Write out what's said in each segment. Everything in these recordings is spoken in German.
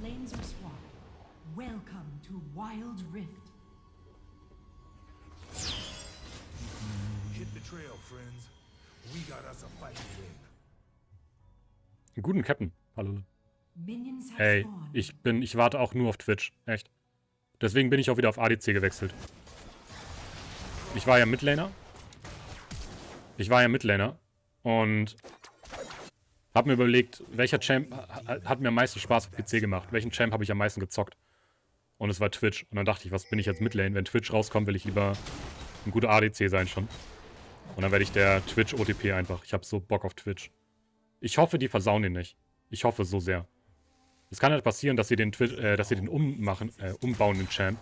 lanes are swamped. Welcome to Wild Rift. Hit the trail, friends. We got us a fight to win. Einen guten Captain. Hallo. Minions have Hey, spawned. ich warte auch nur auf Twitch. Echt. Deswegen bin ich auch wieder auf ADC gewechselt. Ich war ja Midlaner. Und hab mir überlegt, welcher Champ hat mir am meisten Spaß auf PC gemacht. Welchen Champ habe ich am meisten gezockt. Und es war Twitch. Und dann dachte ich, was bin ich jetzt Midlane? Wenn Twitch rauskommt, will ich lieber ein guter ADC sein schon. Und dann werde ich der Twitch-OTP einfach. Ich habe so Bock auf Twitch. Ich hoffe, die versauen den nicht. Ich hoffe so sehr. Es kann halt passieren, dass sie den umbauen, den Champ.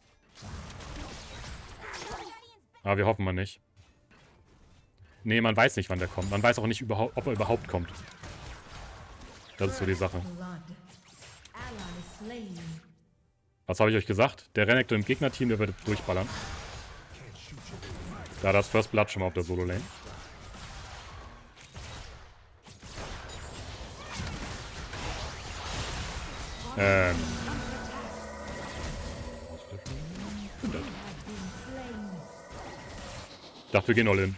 Aber wir hoffen mal nicht. Nee, man weiß nicht, wann der kommt. Man weiß auch nicht, ob er überhaupt kommt. Das ist so die Sache. Blood. Ally slain. Was habe ich euch gesagt? Der Renekton im Gegnerteam, der wird durchballern. Da das First Blood schon mal auf der Solo-Lane. Ich dachte, wir gehen all in.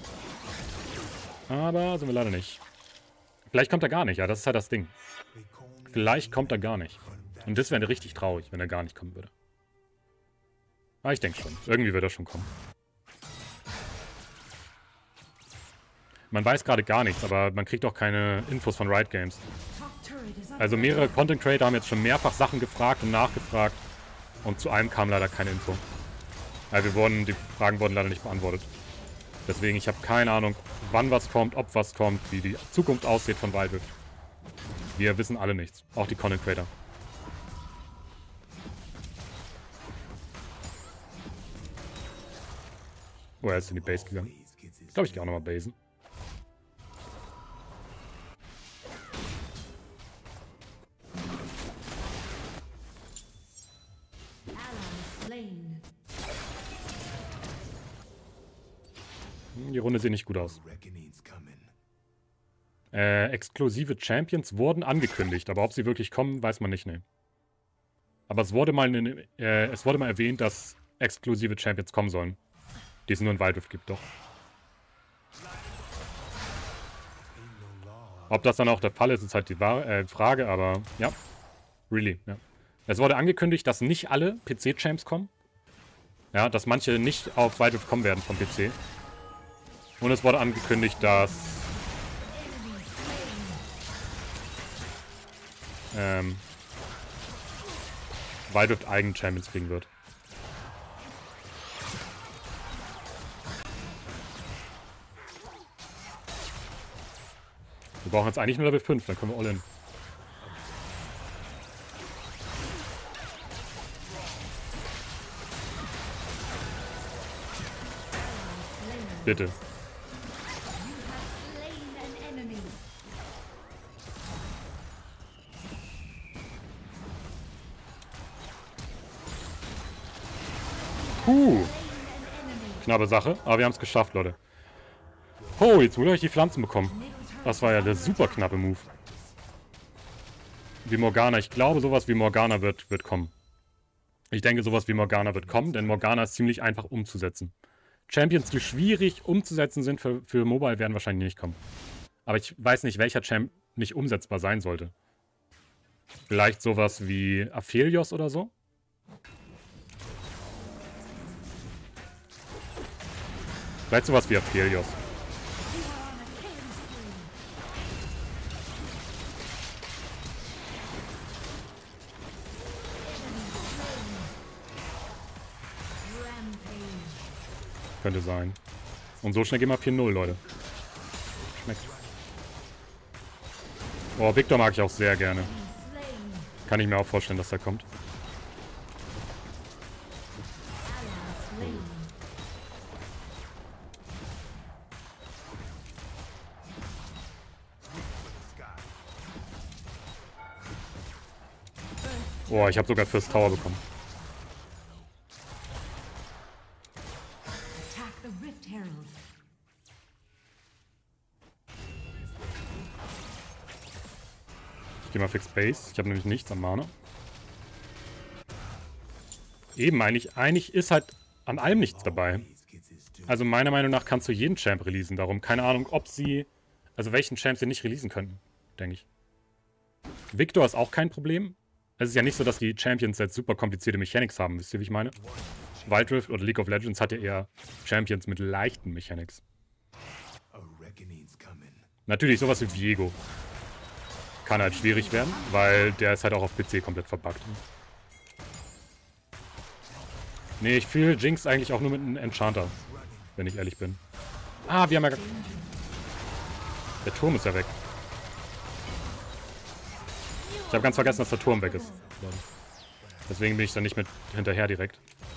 Aber sind wir leider nicht. Vielleicht kommt er gar nicht, ja, das ist halt das Ding. Vielleicht kommt er gar nicht. Und das wäre richtig traurig, wenn er gar nicht kommen würde. Aber ich denke schon. Irgendwie wird er schon kommen. Man weiß gerade gar nichts, aber man kriegt auch keine Infos von Riot Games. Top turret is Also mehrere Content Creator haben jetzt schon mehrfach Sachen gefragt und nachgefragt. Und zu einem kam leider keine Info. Also die Fragen wurden leider nicht beantwortet. Deswegen, ich habe keine Ahnung, wann was kommt, ob was kommt, wie die Zukunft aussieht von Wild Rift. Wir wissen alle nichts. Auch die Content Creator. Oh, er ist in die Base gegangen. Ich glaube, ich gehe auch nochmal basen. ally slain. Die Runde sieht nicht gut aus. Reckoning's coming. Exklusive Champions wurden angekündigt, aber ob sie wirklich kommen, weiß man nicht, ne. Aber es wurde mal erwähnt, dass exklusive Champions kommen sollen. Die es nur in Wild Rift gibt, doch. Ob das dann auch der Fall ist, ist halt die Frage, aber ja. Really, ja. Es wurde angekündigt, dass nicht alle PC-Champs kommen. Ja, dass manche nicht auf Wild Rift kommen werden vom PC. Und es wurde angekündigt, dass Wild Rift eigene Champions kriegen wird. Wir brauchen jetzt eigentlich nur Level 5, dann können wir all in. Bitte. Slain an enemy. Knappe Sache, aber wir haben es geschafft, Leute. Oh, jetzt wurde ich die Pflanzen bekommen. Das war ja der super knappe Move. Wie Morgana. Ich glaube, sowas wie Morgana wird kommen. Ich denke, sowas wie Morgana wird kommen, denn Morgana ist ziemlich einfach umzusetzen. Champions, die schwierig umzusetzen sind für Mobile, werden wahrscheinlich nicht kommen. Aber ich weiß nicht, welcher Champ nicht umsetzbar sein sollte. Vielleicht sowas wie Aphelios oder so? Vielleicht sowas wie Aphelios. Könnte sein. Und so schnell gehen wir auf 4-0, Leute. Schmeckt. Oh, Victor mag ich auch sehr gerne. Kann ich mir auch vorstellen, dass er kommt. Oh, ich habe sogar First Tower bekommen. Attack the Rift Herald. Ich gehe mal fix Base. Ich habe nämlich nichts am Mana. Eben, eigentlich ist halt an allem nichts dabei. Also meiner Meinung nach kannst du jeden Champ releasen. Darum keine Ahnung, ob sie... Also welchen Champ sie nicht releasen könnten, denke ich. Victor ist auch kein Problem. Es ist ja nicht so, dass die Champions jetzt super komplizierte Mechanics haben. Wisst ihr, wie ich meine? Wild Rift oder League of Legends hat ja eher Champions mit leichten Mechanics. Natürlich, sowas wie Viego kann halt schwierig werden, weil der ist halt auch auf PC komplett verbuggt. Nee, ich fühle Jinx eigentlich auch nur mit einem Enchanter, wenn ich ehrlich bin. Ah, wir haben ja... Der Turm ist ja weg. Ich habe ganz vergessen, dass der Turm weg ist. Deswegen bin ich dann nicht mit hinterher direkt.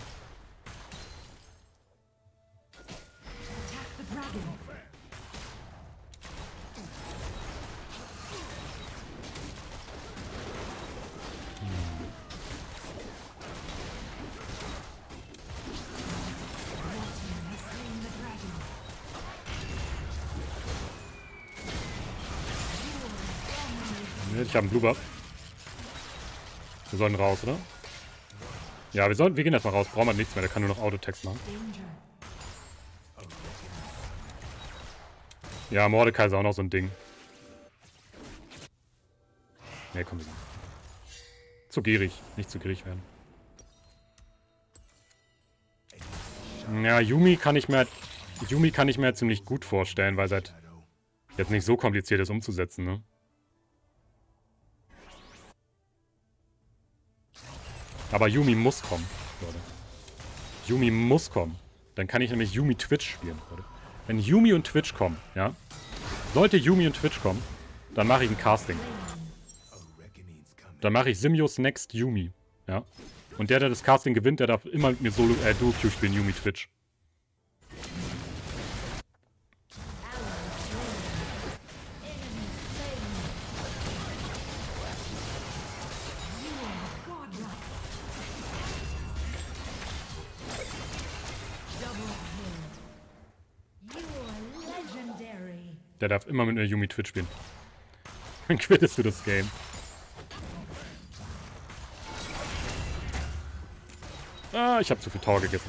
Ich habe einen Blue Buff. Wir sollen raus, oder? Ja, wir gehen erstmal raus. Brauchen wir nichts mehr. Der kann nur noch Autotext machen. Ja, Mordecai ist auch noch so ein Ding. Ne, komm. Zu gierig. Nicht zu gierig werden. Ja, Yuumi kann ich mir ziemlich gut vorstellen, weil es halt jetzt nicht so kompliziert ist umzusetzen, ne? Aber Yuumi muss kommen, Leute. Yuumi muss kommen. Dann kann ich nämlich Yuumi Twitch spielen, Leute. Wenn Yuumi und Twitch kommen, ja. Sollte Yuumi und Twitch kommen, dann mache ich ein Casting. Dann mache ich Simios Next Yuumi, ja. Und der das Casting gewinnt, der darf immer mit mir Duo-Queue spielen, Yuumi Twitch. Der darf immer mit einer Yuumi Twitch spielen. Dann quittest du das Game. Ah, ich habe zu viel Tower gegessen.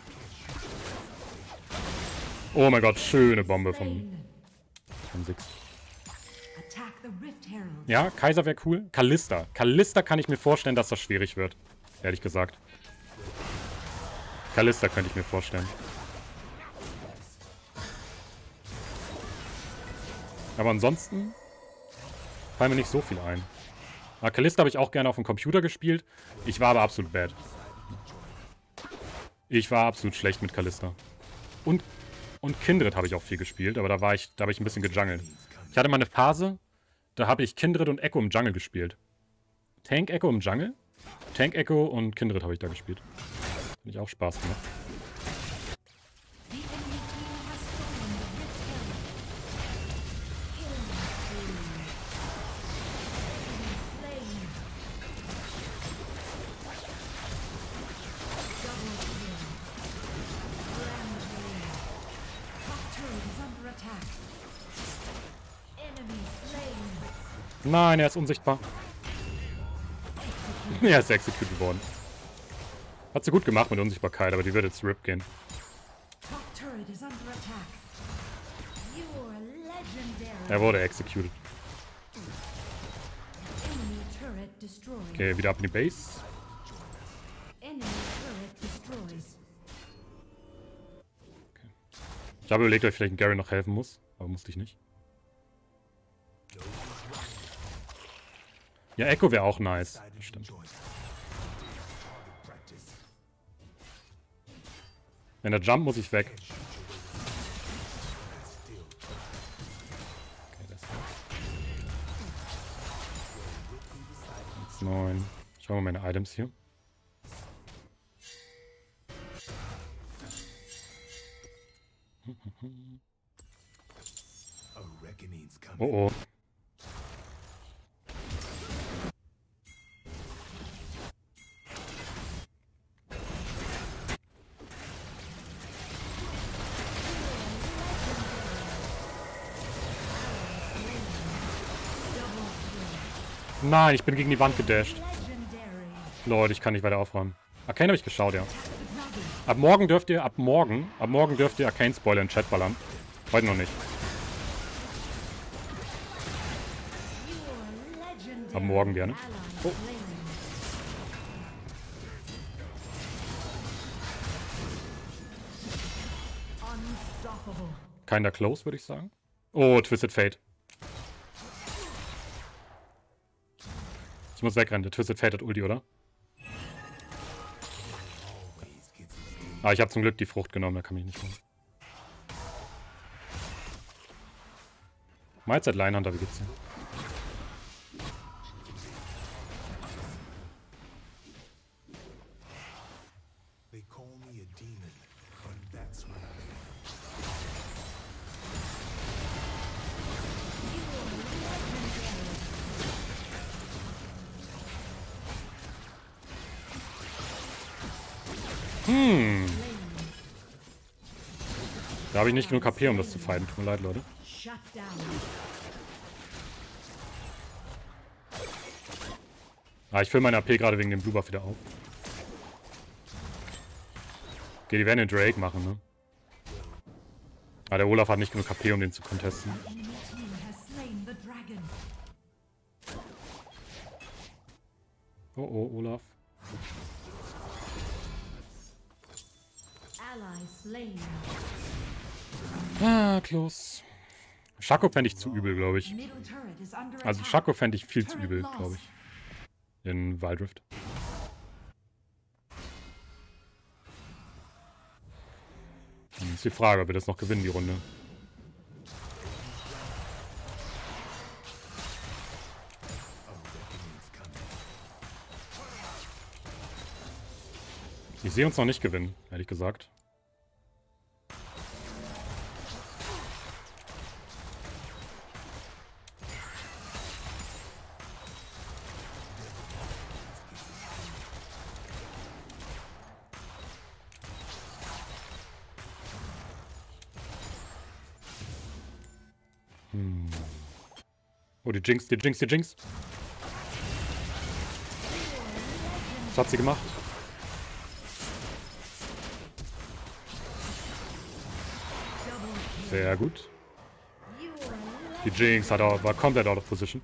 Oh mein Gott, schöne Bombe vom Six. Ja, Kaiser wäre cool. Kalista. Kalista kann ich mir vorstellen, dass das schwierig wird. Ehrlich gesagt. Kalista könnte ich mir vorstellen. Aber ansonsten fallen mir nicht so viel ein. Aber Kalista habe ich auch gerne auf dem Computer gespielt. Ich war aber absolut bad. Ich war absolut schlecht mit Kalista. Und Kindred habe ich auch viel gespielt, aber da habe ich ein bisschen gejungelt. Ich hatte mal eine Phase, da habe ich Kindred und Echo im Jungle gespielt. Tank Echo im Jungle. Tank Echo und Kindred habe ich da gespielt. Finde ich auch Spaß gemacht. Nein, er ist unsichtbar. Er ist executed worden. Hat sie gut gemacht mit Unsichtbarkeit, aber die wird jetzt RIP gehen. Er wurde executed. Okay, wieder ab in die Base. Okay. Ich habe überlegt, ob ich vielleicht Gary noch helfen muss, aber musste ich nicht. Ja, Echo wäre auch nice. Stimmt. Wenn er jumpt, muss ich weg. Okay, das ist 9. Schauen wir mal meine Items hier. Oh oh. Nein, ich bin gegen die Wand gedasht. Legendary. Leute, ich kann nicht weiter aufräumen. Arcane habe ich geschaut, ja. Ab morgen dürft ihr Arcane-Spoiler in den Chat ballern. Heute noch nicht. Ab morgen gerne. Oh. Unstoppable. Keiner close, würde ich sagen. Oh, Twisted Fate. Ich muss wegrennen. Der Twisted Fate hat Ulti, oder? Ah, ich habe zum Glück die Frucht genommen, da kann mich nicht holen. Mahlzeit Lionhunter, wie geht's dir? They call me a demon, but that's what I am. Da habe ich nicht genug KP, um das zu fighten. Tut mir leid, Leute. Shut down. Ah, ich fülle meine AP gerade wegen dem Blue Buff wieder auf. Okay, die werden den Drake machen, ne? Ah, der Olaf hat nicht genug KP, um den zu contesten. Enemy team has slain the dragon. Oh, oh, Olaf. Ally slain. Ah, close. Shaco fände ich zu übel, glaube ich. Middle turret is under Also attack. Shaco fände ich viel zu übel, glaube ich. In Wild Rift. Ist die Frage, ob wir das noch gewinnen, die Runde. Ich sehe uns noch nicht gewinnen, ehrlich gesagt. Oh, die Jinx, die Jinx, die Jinx. Was hat sie gemacht? Sehr gut. Die Jinx war komplett out of position.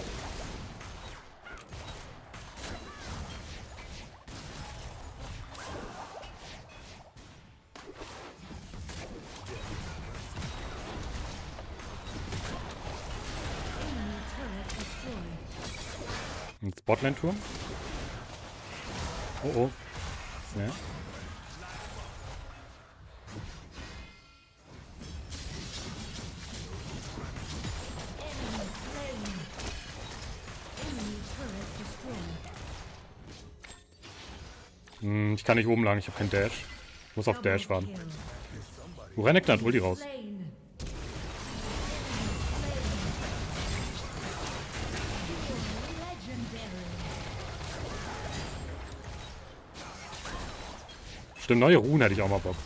Ein Spotland-Turm. Oh oh. Ja. Ich kann nicht oben lang, ich habe keinen Dash. Ich muss auf Dash warten. Renekton hat Ulti raus. Stimmt, neue Runen hätte ich auch mal Bock.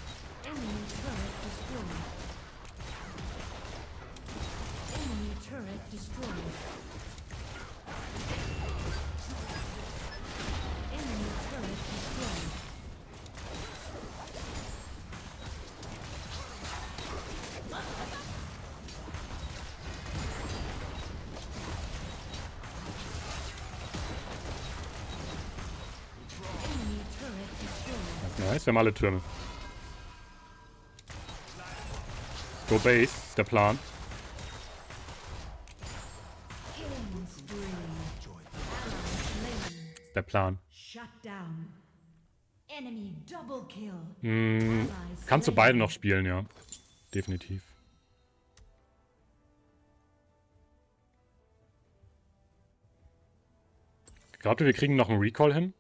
Nice, wir haben alle Türme. Go Base, ist der Plan. Ist der Plan. Kannst du beide noch spielen, ja. Definitiv. Glaubt ihr, wir kriegen noch einen Recall hin?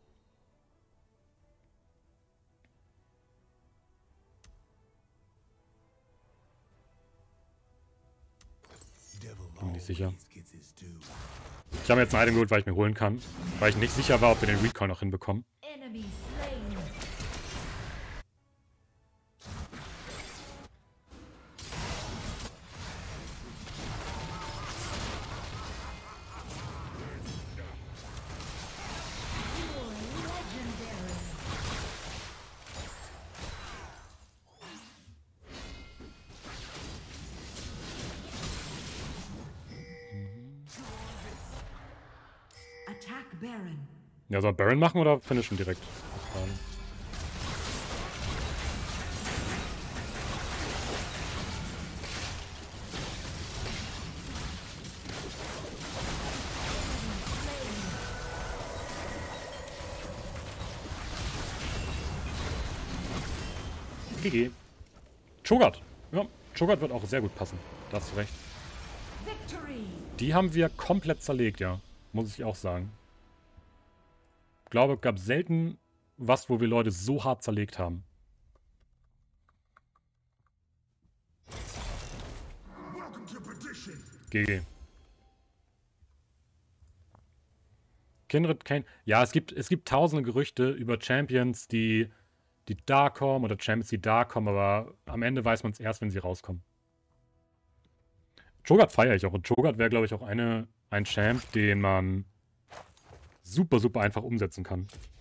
Bin nicht sicher. Ich habe jetzt ein Item geholt, weil ich mir holen kann. Weil ich nicht sicher war, ob wir den Recall noch hinbekommen. Attack Baron. Ja, soll Baron machen oder finishen direkt? GG. Cho'Gath. Ja, Cho'Gath wird auch sehr gut passen. Da hast du recht. Victory. Die haben wir komplett zerlegt, ja. Muss ich auch sagen. Ich glaube, es gab selten was, wo wir Leute so hart zerlegt haben. GG. Kindred Kane. Ja, es gibt tausende Gerüchte über Champions, die da kommen oder Champions, die da kommen, aber am Ende weiß man es erst, wenn sie rauskommen. Cho'Gath feiere ich auch. Und Cho'Gath wäre, glaube ich, auch ein Champ, den man super, super einfach umsetzen kann.